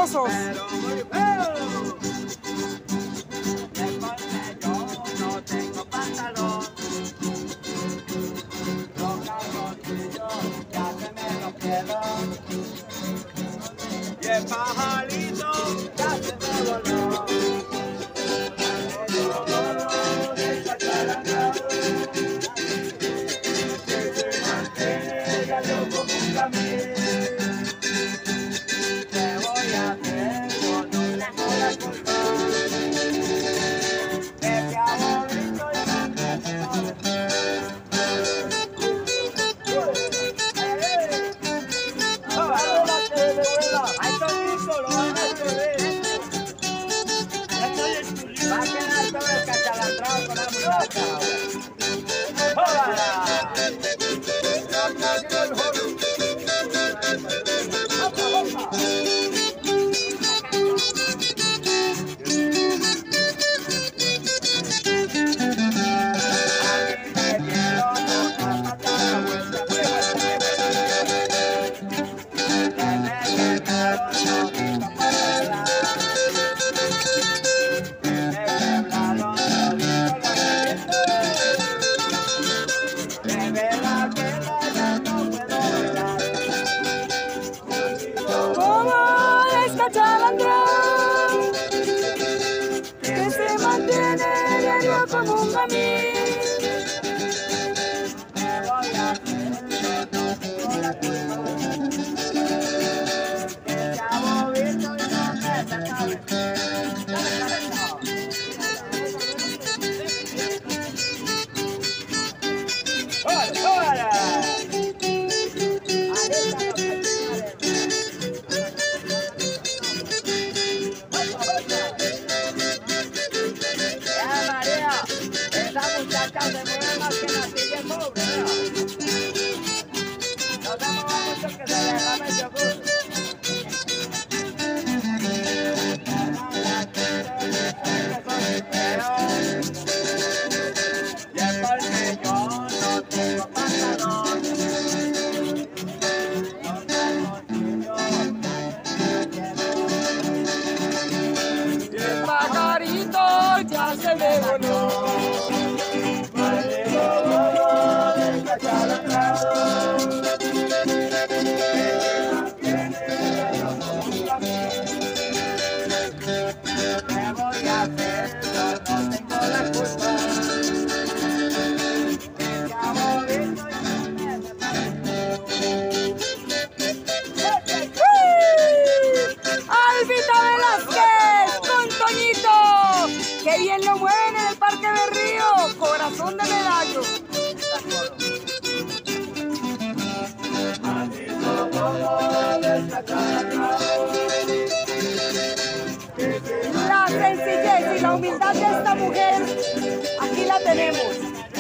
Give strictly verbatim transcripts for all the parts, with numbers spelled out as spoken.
hermosos. Pero muy feo. Es porque yo no tengo pantalón. Los calzoncillos ya se me rompieron. Y el pajarito ya se me voló. ¿Qué voy a hacer? Yo no tengo la culpa. Que te aburrito y no me va a quedar todo el cachalandrado con la muchacha. ¡Hola! Que se mantiene diario como un gamín. ¿Qué voy a hacer? No tengo la culpa. Que te aburrito y no me saca de ¡Hola, hola! Esa muchacha se mueve más que la silla pobre, ¿no? No se mueve mucho que se le derrame el yogur. Y es porque yo no tengo pantalón. Los calzoncillos Y el pajarito ya se me voló. ¿Qué voy a hacer? Yo no tengo la culpa. Que te aburrito y no me ¡Albita Velázquez con Toñito! ¡Qué bien lo mueven en el Parque de Río! ¡Corazón de medallo! La sencillez y la humildad de esta mujer, aquí la tenemos.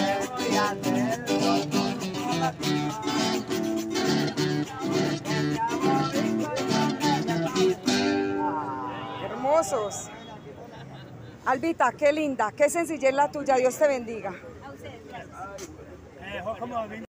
Hermosos. Albita, qué linda, qué sencillez la tuya. Dios te bendiga.